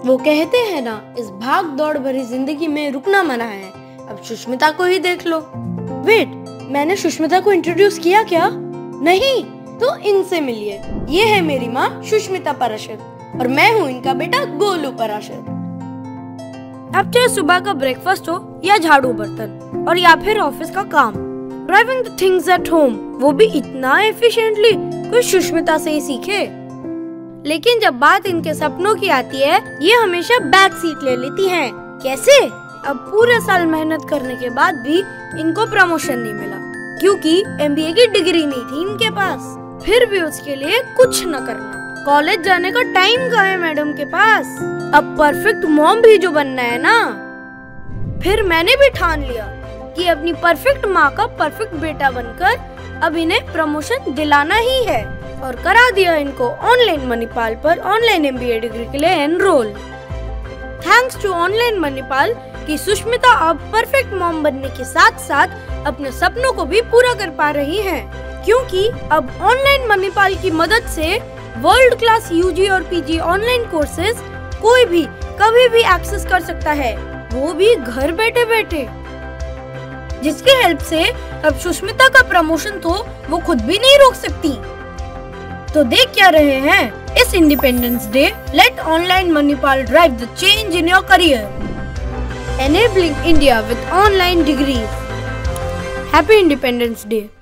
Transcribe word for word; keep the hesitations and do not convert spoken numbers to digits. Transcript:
वो कहते हैं ना, इस भाग दौड़ भरी जिंदगी में रुकना मना है। अब सुष्मिता को ही देख लो। वेट, मैंने सुष्मिता को इंट्रोड्यूस किया क्या? नहीं, तो इनसे मिलिए। ये है मेरी माँ सुष्मिता पाराशर और मैं हूँ इनका बेटा गोलू पाराशर। अब चाहे सुबह का ब्रेकफास्ट हो या झाड़ू बर्तन और या फिर ऑफिस का काम, driving the things at home, वो भी इतना एफिशिएंटली कोई सुष्मिता से ही सीखे। लेकिन जब बात इनके सपनों की आती है, ये हमेशा बैक सीट ले लेती हैं। कैसे? अब पूरे साल मेहनत करने के बाद भी इनको प्रमोशन नहीं मिला, क्योंकि एमबीए की डिग्री नहीं थी इनके पास। फिर भी उसके लिए कुछ न करना। कॉलेज जाने का टाइम कहाँ है मैडम के पास? अब परफेक्ट मॉम भी जो बनना है ना। फिर मैंने भी ठान लिया कि अपनी परफेक्ट माँ का परफेक्ट बेटा बनकर अब इन्हें प्रमोशन दिलाना ही है, और करा दिया इनको ऑनलाइन मणिपाल पर ऑनलाइन एमबीए डिग्री के लिए enrol. Thanks to online Manipal कि सुष्मिता अब परफेक्ट मॉम बनने के साथ साथ अपने सपनों को भी पूरा कर पा रही हैं, क्योंकि अब ऑनलाइन मणिपाल की मदद से वर्ल्ड क्लास यूजी और पीजी ऑनलाइन कोर्सेज कोई भी कभी भी एक्सेस कर सकता है, वो भी घर बैठे बैठे, जिसकी हेल्प से अब सुष्मिता का प्रमोशन तो वो खुद भी नहीं रोक सकती। तो देख क्या रहे हैं इस independence day? Let online Manipal drive the change in your career, enabling India with online degrees. Happy Independence Day.